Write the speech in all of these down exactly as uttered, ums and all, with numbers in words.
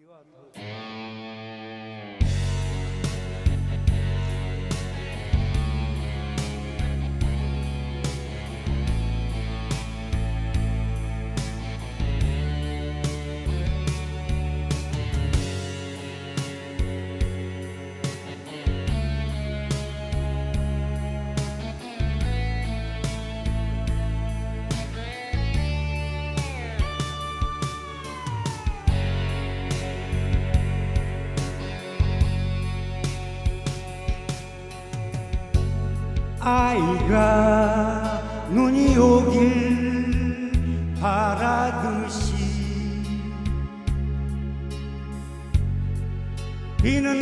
아이가 눈이 오길 바라듯이 비는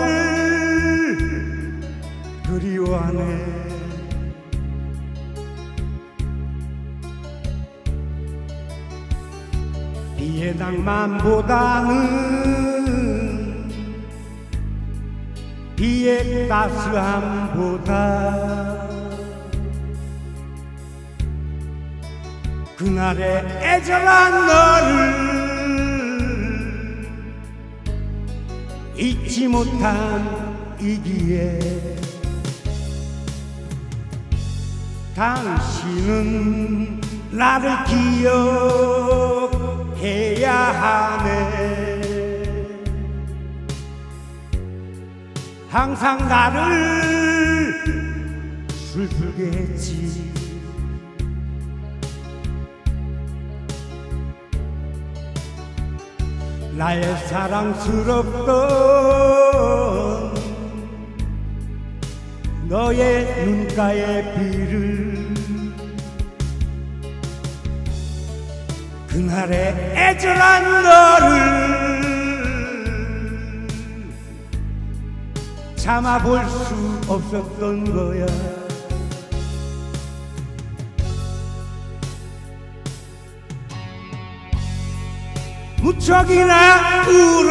너를 그리워하네. 비의 낭만보다는 비의 따스함보다 그날의 애절한 너를 잊지 못한 이기에 당신은 나를 기억해야 하네. 항상 나를 슬프게 했지. 나의 사랑스럽던 너의 눈가의 비를 그날의 애절한 너를 참아볼 수 없었던 거야. 무척이나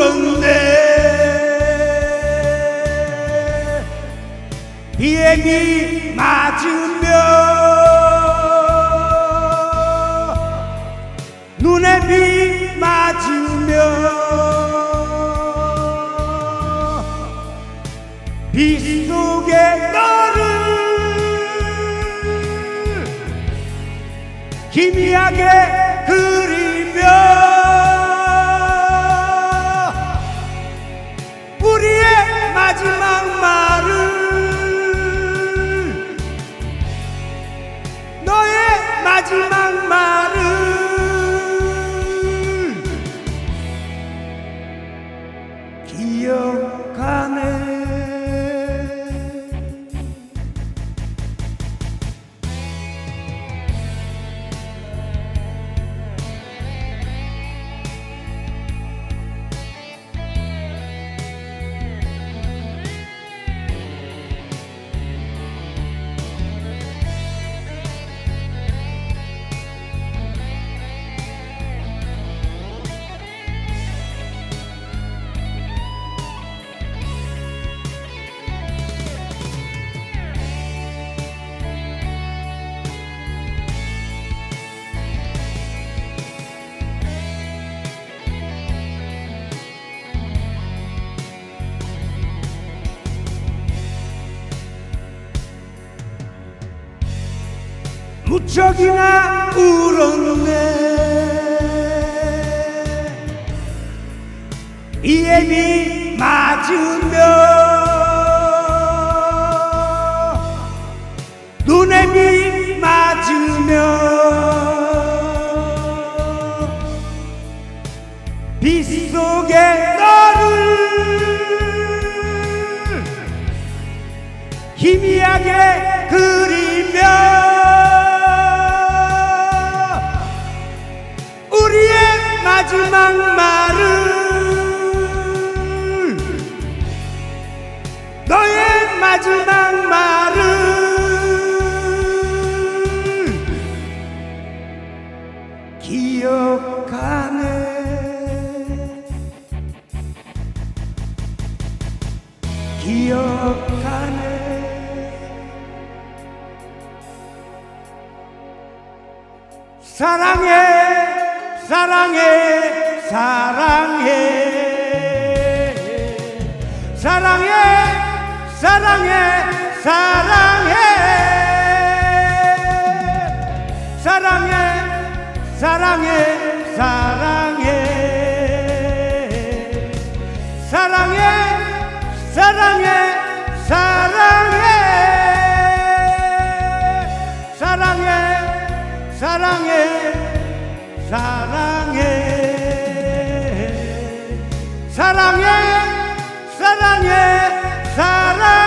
울었네. 비에 비 맞으며 눈에 비 맞으며 비 속에 너를 희미하게 그리며 우리의 마지막 말을 너의 마지막 말을 기억하네. 무척이나 울었네. 비에 비 맞으며 눈에 비 맞으며 비 속에 너를 희미하게 그리며 우리의 마지막 말을 너의 마지막 말을 기억하네. 기억하네. 사랑해 사랑해 사랑해 사랑해 사랑해 사랑해 사랑해 사랑해 사랑해 사랑해 사랑해 사랑해 사랑해 사랑해 사랑해 사랑해 사랑해 사랑해